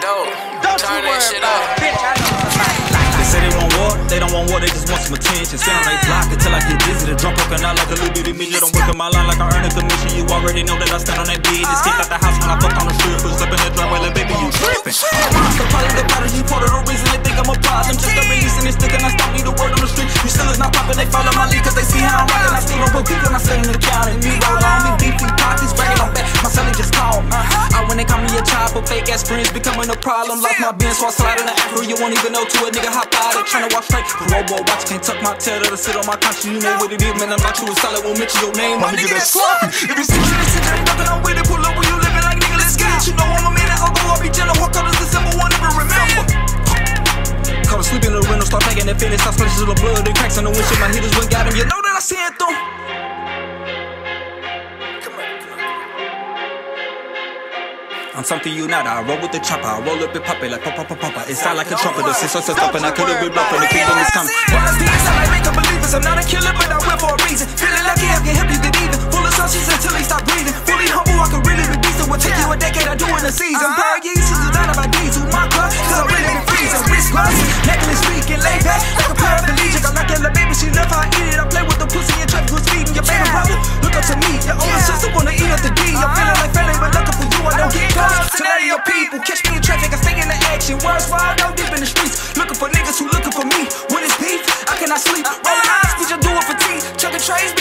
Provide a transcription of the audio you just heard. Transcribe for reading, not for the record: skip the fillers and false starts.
dope. Turn that shit up. They say they want war, they don't want war, they just want some attention. Stand on they block until I get dizzy. The drum poking out like a little bitty midget. Don't work in my line like I earn a commission. You already know that I stand on that business. Kicked out the house when I fucked on the strip. Push up in the driveway like baby, you tripping. I'm a monster, probably the prodigy. Part of the reason they think I'm a problem. Just a release and it's thick and I stop me the word on the street. You still is not popping, they follow my lead cause they see how I'm rockin'. I still don't put people, I'm standing in the county. Me roll on, me beef, we pockets, bragging on back. My celly just called. When they call me a child, but fake ass friends becoming a problem. Lost my Benz, so I slide in the Afro. You won't even know to a nigga hop out. They tryna walk straight. Robo watch, can't tuck my tail. That'll sit on my conscience. You know what it is, man. I'm not you a solid. Won't mention your name. My nigga, that's sloppy. If it's situation, ain't nothing I'm with it. Pull up where you living like nigga, let's get it. You know I'm a minute. I'll go, I'll be gentle. Walk out as December, won't ever remember. Call her sleep in the rental, start thinking that finish. Start splashes of the blood, the cracks on the windshield. My hitters went got him. You know that I see it through. I'm something you not. I roll with the chopper. I roll up and pop it like pop, pop, pop, pop. It sound like a trumpet. The sense of stuff and I could've been bluffing. The kingdom is coming. Well, it's things I like make up believers. I'm not a killer, but I will for a reason. Feeling lucky I can help you get even. Full of sauces until they stop breathing. Fully humble, I can really be decent. Will take you a decade, I do in a season. Power years, seasons out of my diesel. My car, cause I really be freezing. Wrist gloves, necklace speaking, lay back like a paraplegic. I'm like a baby, she love how I eat it. I play with the pussy and traffic was feeding. Your baby brother, look up to me. Your older sister wanna eat up the D. I'm feeling like family, but looking for you, I don't get close. Tonight your people catch me in traffic, I stay in the action. Words wild out deep in the streets, looking for niggas who looking for me. When it's beef, I cannot sleep. Rolling eyes, we just do it for tea. Chucking trays.